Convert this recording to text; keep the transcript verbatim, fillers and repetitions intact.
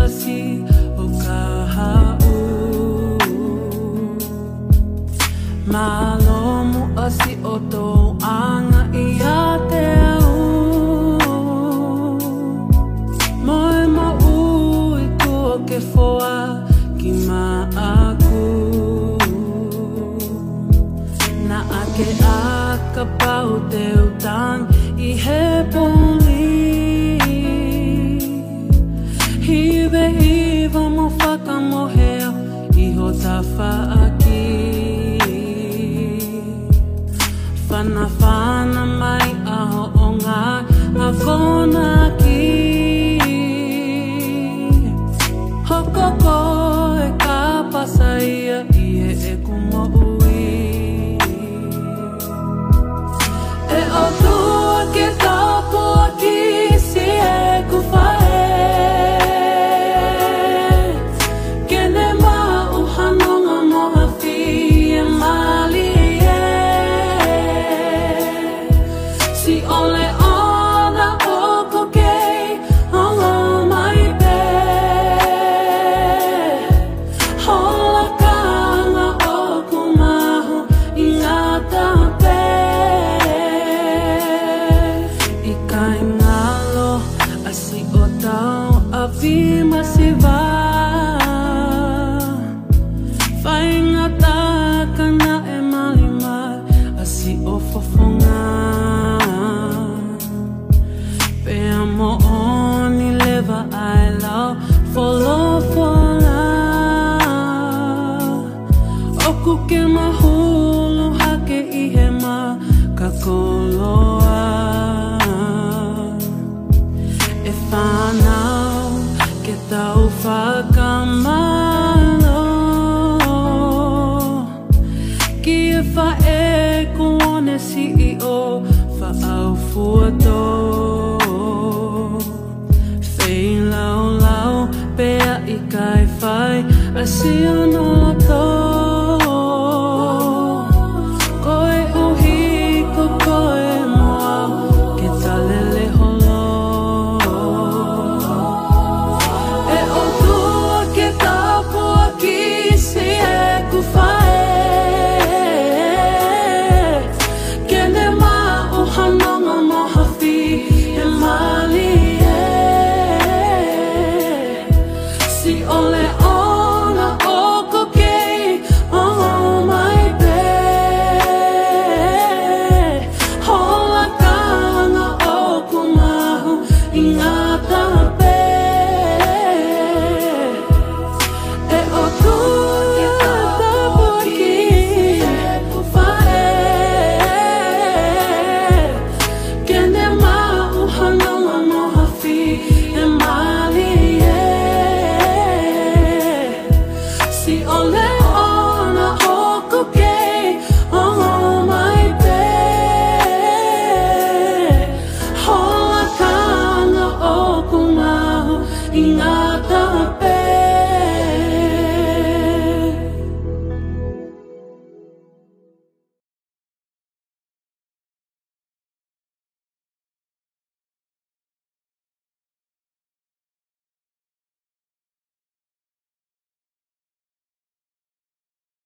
asi o ka ha'u Malomu asi o tō anga I a te au Moe ma ui kua ke foa ki ma aku Na ake a ka pau te utang I he puli Hive iwa mo whakamohea Iho ta whaaki Whana whana mai aho o ngā a kona ki Hoko koe ka pasaia I e e kumo ui E o tua ke kapua ki si e ku whae Kene ma uhanonga moha fi e mali e Si ole ona o kokei Honga mai pe Hola kanga o kumaho I ngata pe I kai ngalo asi o tau a vima si va Whainga tākana e malima asi o fofonga Pea mo oni lewa ai lau Folofola Oku ke mahulu hake I he ma ka koloa E whanau ke tau whakamalo Ki e whae kuone si I o whaau fuato Whei lau lau pea I kai whai a si ono to Koe uhi ko koe moa ke talele holo E o tua ke kapua ki si e ku whae Kene ma uhanonga moha fi e mali e Si ole